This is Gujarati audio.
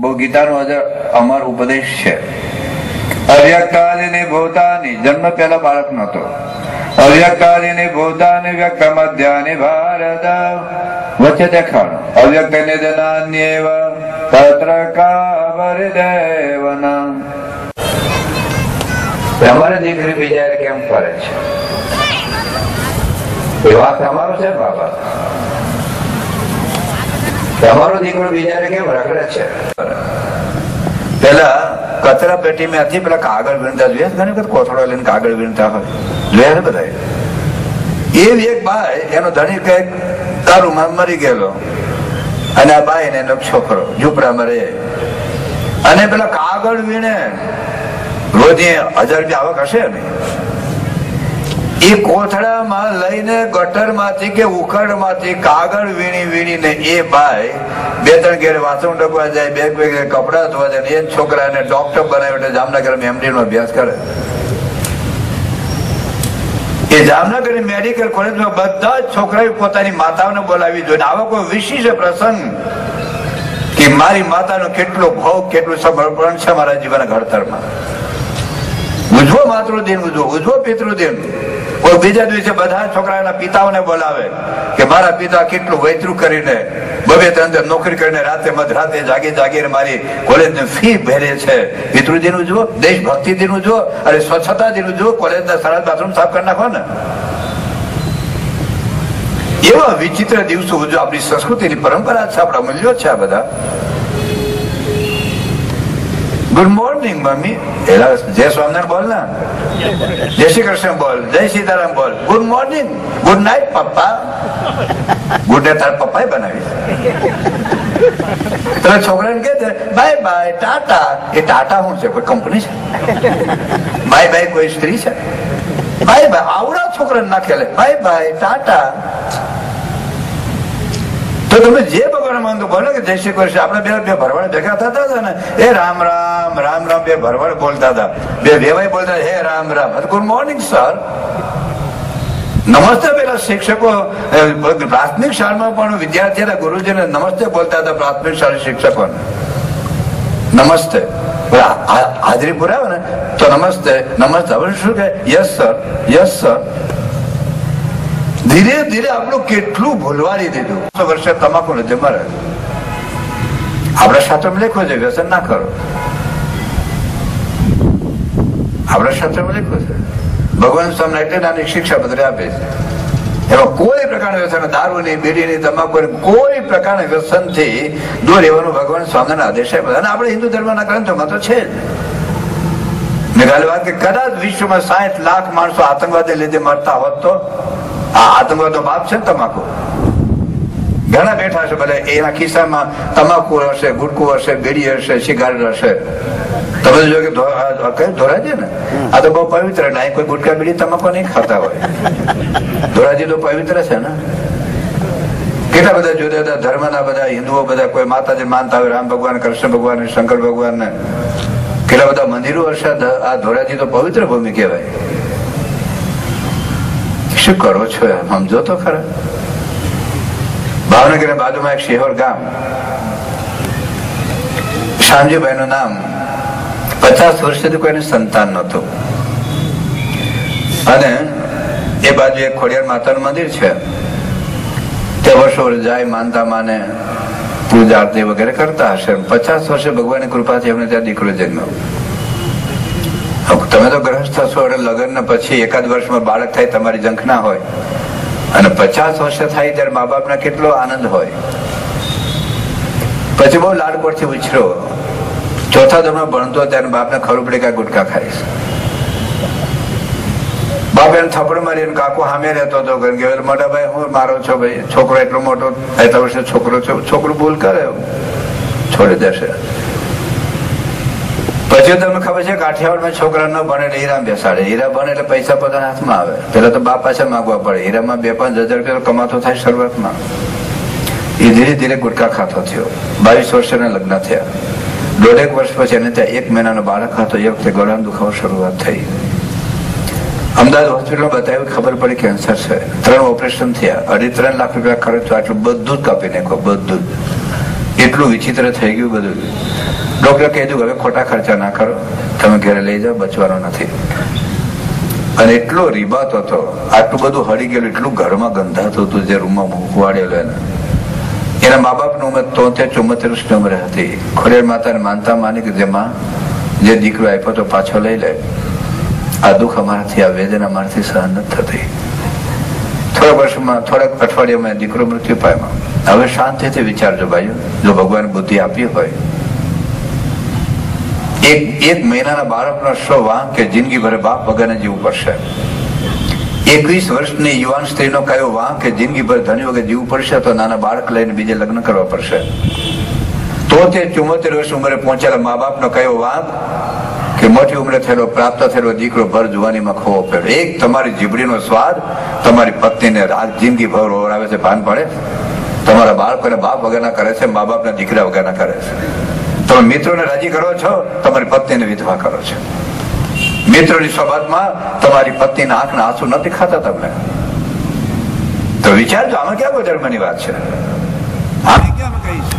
બહુ ગીતાનો અમર ઉપદેશ છે. અવ્યક્તાદિની ભૂતાની, જન્મ પહેલા બાળક નહોતો. અવ્યક્તાદિની ભૂતાની વ્યક્ત મધ્યાની ભારત, વચ્ચે દેખાણ અવ્યક્ત નિધનાન્યેવ તત્ર કાવરિદેવના. તમારે દીકરી બીજા કેમ ફરે છે એ વાત તમારો છે બાબા. તમારો દીકરો બીજા કેમ રખડે છે? પેલા કચરા પેટી માંથી પેલા કાગળ વીણતા જોયા, ઘણી વખત કોથળો લઈને કાગળ વીણતા હોય, જોયા ને બધા. એ એક ભાઈ, એનો ધણી કઈક દારૂમાં મરી ગયેલો, અને આ ભાઈ ને એનો છોકરો ઝૂંપડામાં રહે, અને પેલા કાગળ વીણે રોજ 1000 રૂપિયા આવક હશે ને, એ કોથળામાં લઈને ગટર માંથી કે ઉખડ માંથી કાગળ વીણી વીણીને એ ભાઈ 2-3 ઘેર વાસણ ડકવા જાય, 2 ઘેર કપડા ધોવા જાય, એ છોકરાને ડોક્ટર બનાવ્યો, જામનગર MD નો અભ્યાસ કરે. એ જામનગર મેડિકલ કોલેજમાં બધા જ છોકરાઓ પોતાની માતાઓને બોલાવી જોઈએ. આવો કોઈ વિશિષ્ટ પ્રસંગ કે મારી માતાનો કેટલો ભાવ, કેટલું સમર્પણ છે મારા જીવન ઘડતરમાં. ઉજવો માતૃદિન, ઉજવો પિતૃદિન. કોઈ બીજા દિવસે બધા છોકરાના પિતાઓને બોલાવે કે મારા પિતા કેટલું વૈતરું કરીને 2-3 નોકરી કરીને રાતે મધરાતે જાગીને મારી કોલેજની ફી ભરે છે. પિતૃદિન ઉજવો, દેશભક્તિ દિન ઉજવો, અને સ્વચ્છતા દિન ઉજવો, કોલેજના સરસ બાથરૂમ સાફ કરી નાખો ને. એવા વિચિત્ર દિવસો ઉજવો. આપણી સંસ્કૃતિની પરંપરા છે, આપણા મૂલ્યો છે આ બધા. ગુડ મોર્નિંગ મમ્મી, જય સ્વામિનારાયણ બોલ ના, જય શ્રી કૃષ્ણ બોલ, જય સીતારામ બોલ, ગુડ મોર્નિંગ, ગુડ નાઇટ પપ્પા. ગુડ નાઇટ તારા પપ્પા બનાવી. તારા છોકરાને કે બાય બાય ટાટા. એ ટાટા શું છે? કોઈ કંપની છે? બાય બાય કોઈ સ્ત્રી છે? બાય બાય આવડા છોકરાને ના ખેલે, બાય બાય ટાટા. તો તમે જે ભગવાન માંગો બોલો કે જય શ્રી કૃષ્ણ. આપણે બે ભરવાડ ભેગા થતા હતા ને, એ રામ રામ રામ રામ, બે ભરવાડ બોલતા હતા, બે વેવાઈ બોલતા, હે Ram Ram, good morning sir, નમસ્તે. પેલા શિક્ષકો પ્રાથમિક શાળામાં પણ વિદ્યાર્થીના ગુરુજીને નમસ્તે બોલતા હતા. પ્રાથમિક શાળા શિક્ષકોને નમસ્તે. હાજરી પુરાવે ને તો નમસ્તે નમસ્તે. હવે શું કહે? Yes sir, yes sir. ધીરે ધીરે આપણું કેટલું ભૂલવાડી દીધું. વર્ષે તમાકુ નથી મારે. આપણા શાસ્ત્રમાં લખ્યું છે વ્યસન ના કરો. આપણા શાસ્ત્રમાં લખ્યું છે. ભગવાન સ્વામી એટલે નાની શિક્ષા બધે આપે છે. એમાં કોઈ પ્રકારના વ્યસન, દારૂ ની, બીડી ની, તમાકુ કોઈ પ્રકારના વ્યસન થી દૂર રહેવાનું ભગવાન સ્વામીના આદેશ આપ્યો. અને આપણે હિન્દુ ધર્મના ગ્રંથોમાં તો છે જ. મેં કાલે વાત કે કદાચ વિશ્વમાં 60 લાખ માણસો આતંકવાદી લીધે મરતા હોત તો આ આતંકવાદ નો બાપ છે ને તમાકુ. ઘણા બેઠા છે બધા, એના ખિસ્સામાં તમાકુ હશે, ગુટકુ હશે, બીડી હશે, સિગારેટ હશે. તમે જો કે ધોરાજી ને આ તો બહુ પવિત્ર, અહીં કોઈ ગુટકા બીડી તમાકુ નહીં ખાતા હોય. ધોરાજી તો પવિત્ર છે ને. કેટલા બધા જુદા જુદા ધર્મના બધા હિન્દુઓ બધા કોઈ માતાજી માનતા હોય, રામ ભગવાન, કૃષ્ણ ભગવાન, શંકર ભગવાન ને કેટલા બધા મંદિરો હશે. આ ધોરાજી તો પવિત્ર ભૂમિ કહેવાય. શું કરો છો સમજો તો ખરા. ભાવનગર બાજુમાં એક શિહોર ગામ, શામજીભાઈ નું નામ. 50 વર્ષથી કોઈને સંતાન નહોતું, અને એ બાજુ એક ખોડિયાર માતાનું મંદિર છે. તે વર્ષો જાય, માનતા માને, પૂજા આરતી વગેરે કરતા હશે. 50 વર્ષે ભગવાનની કૃપાથી એમને ત્યાં દીકરો જન્મ્યો. તમે તો ગ્રહસ્થ થશો એટલે લગ્ન પછી 1 વર્ષમાં બાળક થાય, તમારી જંખ ના હોય, અને 50 વર્ષે થાય ત્યારે મા બાપને કેટલો આનંદ હોય. પછી બહુ લાડકોડથી ઉછરો. 4થા ધોરણમાં ભણતો ત્યારે બાપને ખબર પડી કે ગુટકા ખાઈશ. બાપ એને થપ્પડ મારી, કાકો સામે રહેતો હતો, મોટા ભાઈ હું મારો છો ભાઈ, છોકરો એટલો મોટો 8 વર્ષે છોકરો છો, છોકરો ભૂલ કરે છોડી દેશે. પછી તમને ખબર છે કાઠિયાવાડમાં છોકરા ન ભણે એટલે હીરા બેસાડે. હીરા ભણે એટલે પૈસા પોતાના હાથમાં આવે. પેલા તો બાપ પાસે માંગવા પડે. હીરામાં 2-5 હજાર રૂપિયા કમાતો થાય શરૂઆતમાં. એ ધીરે ધીરે ગુટકા ખાતો થયો. 22 વર્ષના લગ્ન થયા. 1.5 વર્ષ પછી એને ત્યાં 1 મહિનાનો બાળક હતો. એ વખતે ગળાનો દુખાવો શરૂઆત થઈ. અમદાવાદ હોસ્પિટલમાં બતાવ્યું, ખબર પડી કેન્સર છે. 3 ઓપરેશન થયા, 2.5-3 લાખ રૂપિયા ખર્ચ. આટલું બધું જ કાપી નાખ્યો, બધું જ. એટલું વિચિત્ર થઈ ગયું બધું. ડોક્ટર કીધું હવે ખોટા ખર્ચા ના કરો, તમે ઘરે લઈ જાઓ, બચવાનો નથી. અને એટલો રીબાતો હતો, આટલું બધું હળી ગયેલું, એટલું ઘરમાં ગંધાતું હતું જે રૂમમાં મૂકવાડેલો એને. એના મા બાપની ઉંમર 73-74 વર્ષની ઉંમરે હતી. ખોડિયાર માતાને માનતા માની કે જેમાં જે દીકરો આપ્યો તો પાછો લઈ લે, આ દુઃખ અમારાથી, આ વેદના અમારાથી સહન નથી થતી. થોડાક અઠવાડિયામાં દીકરો મૃત્યુ પામ્યો. હવે શાંતિથી વિચારજો ભાઈઓ, જો ભગવાન બુદ્ધિ આપી હોય, એક મહિનાના બાળકનો શો વાંક કે જિંદગી ભરે બાપ વગરને જીવવું પડશે. 21 વર્ષની યુવાન સ્ત્રીનો કયો વાંક કે જિંદગી ભર ધણી વગર જીવવું પડશે, તો નાના બાળક લઈને બીજે લગ્ન કરવા પડશે. તો તે 74 વર્ષ ઉંમરે પહોંચેલા મા બાપનો કયો વાંક કે મોટી ઉંમરે થયેલો પ્રાપ્ત થયેલો દીકરો ભર જુવાનીમાં ખોવો પડ્યો. એક તમારી જીભડીનો સ્વાદ તમારી પત્નીને જિંદગી ભર ઓરાવે છે, ભાન પડે? તમારા બાળકોને બાપ વગરના કરે છે, મા બાપના દીકરા વગરના કરે છે. તમે મિત્રોને રાજી કરો છો, તમારી પત્નીને વિધવા કરો છો. મિત્રોની સોબતમાં તમારી પત્નીના આંખના આંસુ નથી ખાતા તમને. તો વિચારજો, આમાં ક્યાં કોઈ ધર્મની વાત છે? આમે ક્યાં કહીશ